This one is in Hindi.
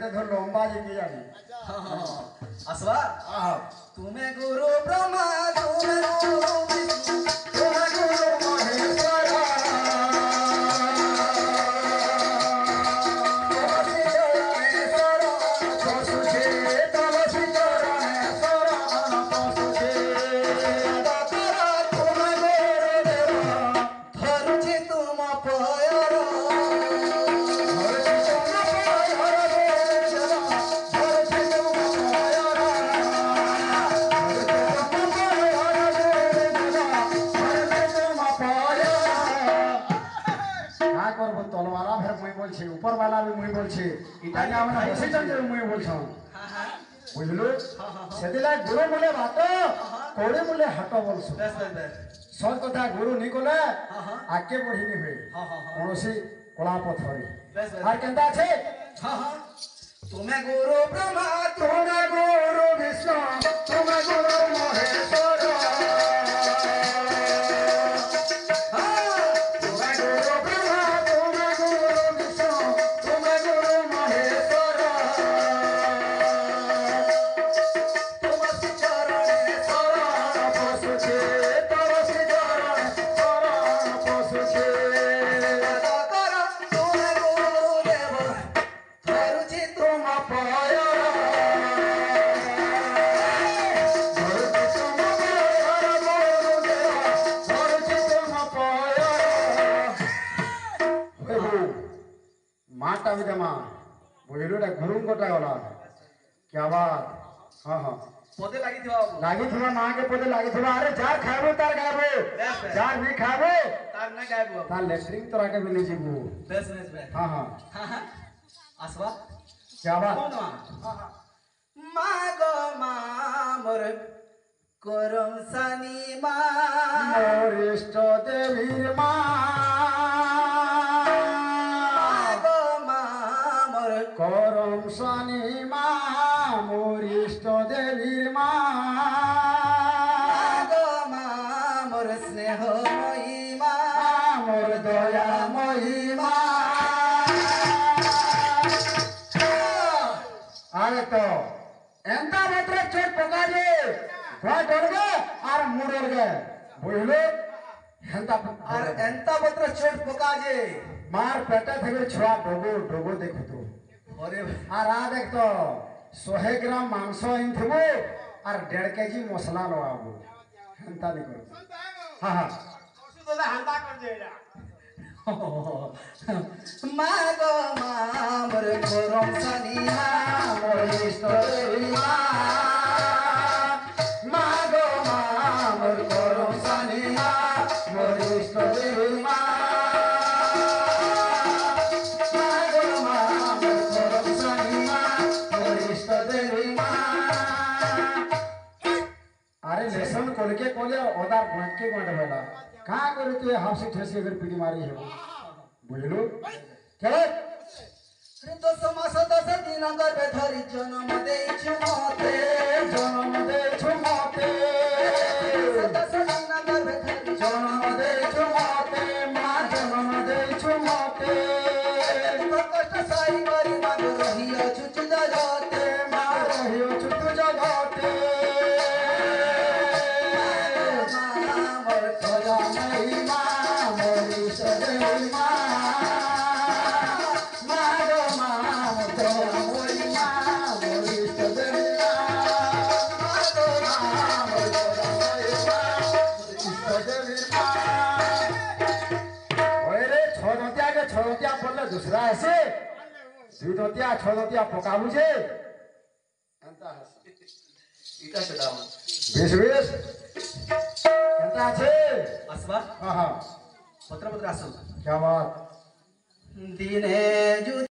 धर लंबा जी के जानी असवा आहा तुम्हें गुरु ब्रह्मा तुम्हें गुरु विष्णु तुम्हें गुरु महेश्वर तलवारा फिर मुई बोल छे ऊपर वाला भी मुई बोल छे इटानी हमने बसे चल मुई बोल छौ बुझलो सेदिला गुरु बोले बात कोड़े बोले हट बोलसु सब कथा गुरु नी कोले आके बढ़ी नी होई कोनोसी कोला पथरी आर केंता छे तुम्हें गुरु ब्रह्मा तुम्हें गुरु विष्णु तुम्हें गुरु महेश्वर माटा भी दमा बुझलोटा घरुम कोटा गला क्या बात हां हां पोते लागी थोड़ा मां के पोते लागी थोड़ा अरे जार खाबो तार गाबो जार नहीं खाबो तार ना गायबो तार लेटरिंग तोरा के भी नहीं जीबो बेस बेस हां हां असवा क्या बात कौन मां गो मां मोर करम सनी मां मोर इष्ट देवी मां करम शनि मां मोर इष्ट देवी मां मोर स्नेहमयी मां मोर दयामयी मां अरे तो एंता मात्र चोट पका जे घोड़ा डर गए और मुड़ गए बुझलो एंता मात्र चोट पका जे मार पेटा थे छुआ डोगो डोगो देखो तो अरे আর দেখ তো 100 গ্রাম মাংস আইন থবো আর 1.5 কেজি মশলা লগাবো হেনতা নি করব হ্যাঁ হ্যাঁ ওষুধ দাদা হালকা কর দেলা মা গো মা মোর করম সনি মা মোর ইষ্ট দেবী মা মা গো মা মোর করম সনি মা মোর ইষ্ট দেবী মা कोलके कोले ओदार घंटे घंटे बेला कहां करे तू हाफ से ठेसे अगर पीड़ी मारी है बुझलो चले अरे तो समास 10 दिन गर्भ धरि जन्म दे छुमते 10 दिन गर्भ धरि जन्म दे छुमते मां जन्म दे छुमते कष्ट साई करी मां रहियो छुच जगते मां रहियो छुच जगते दूसरा ऐसे दुदतिया छदतिया पकाबू छे एंता इटा चडाव बेस बेस एंता छे असवा हां हां पत्र पत्र आसो क्या बात दिने